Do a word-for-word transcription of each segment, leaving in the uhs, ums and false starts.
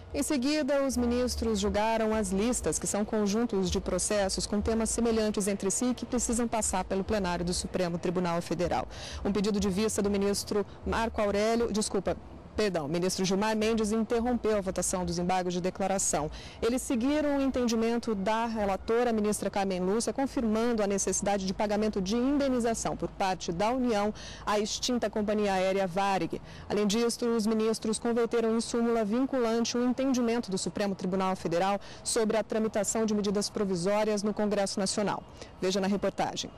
Em seguida, os ministros julgaram as listas, que são conjuntos de processos com temas semelhantes entre si que precisam passar pelo plenário do Supremo Tribunal Federal. Um pedido de vista do ministro Marco Aurélio, desculpa, Perdão, o ministro Gilmar Mendes interrompeu a votação dos embargos de declaração. Eles seguiram o entendimento da relatora, a ministra Carmen Lúcia, confirmando a necessidade de pagamento de indenização por parte da União à extinta companhia aérea Varig. Além disso, os ministros converteram em súmula vinculante o entendimento do Supremo Tribunal Federal sobre a tramitação de medidas provisórias no Congresso Nacional. Veja na reportagem.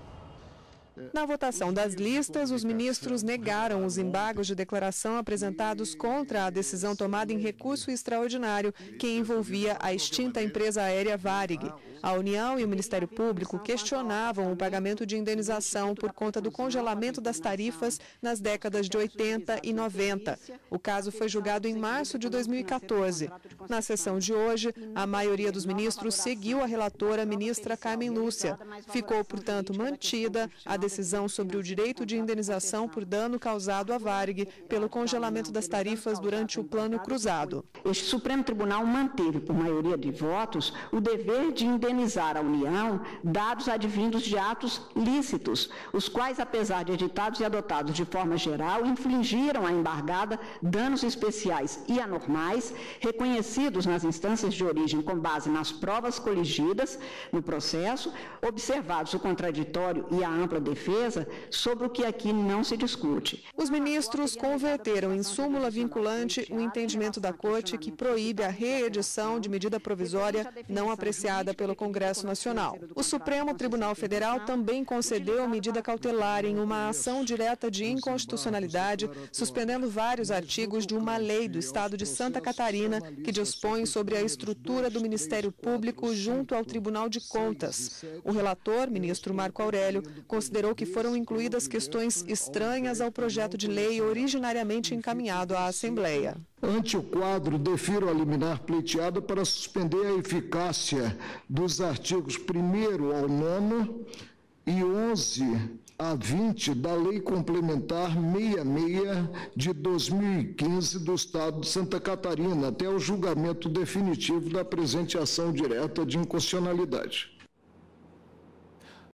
Na votação das listas, os ministros negaram os embargos de declaração apresentados contra a decisão tomada em recurso extraordinário que envolvia a extinta empresa aérea Varig. A União e o Ministério Público questionavam o pagamento de indenização por conta do congelamento das tarifas nas décadas de oitenta e noventa. O caso foi julgado em março de dois mil e quatorze. Na sessão de hoje, a maioria dos ministros seguiu a relatora, ministra Carmen Lúcia. Ficou, portanto, mantida a decisão sobre o direito de indenização por dano causado à Varig pelo congelamento das tarifas durante o plano cruzado. Este Supremo Tribunal manteve, por maioria de votos, o dever de indenizar a União dados advindos de atos lícitos, os quais, apesar de editados e adotados de forma geral, infligiram à embargada danos especiais e anormais, reconhecidos nas instâncias de origem com base nas provas coligidas no processo, observados o contraditório e a ampla defesa, sobre o que aqui não se discute. Os ministros converteram em súmula vinculante o entendimento da Corte que proíbe a reedição de medida provisória não apreciada pelo Congresso Nacional. O Supremo Tribunal Federal também concedeu medida cautelar em uma ação direta de inconstitucionalidade, suspendendo vários artigos de uma lei do Estado de Santa Catarina que dispõe sobre a estrutura do Ministério Público junto ao Tribunal de Contas. O relator, ministro Marco Aurélio, considerou que foram incluídas questões estranhas ao projeto de lei originariamente encaminhado à Assembleia. Ante o quadro, defiro a liminar pleiteada para suspender a eficácia dos artigos primeiro ao nono e onze a vinte da Lei Complementar sessenta e seis de dois mil e quinze do Estado de Santa Catarina, até o julgamento definitivo da presente ação direta de inconstitucionalidade.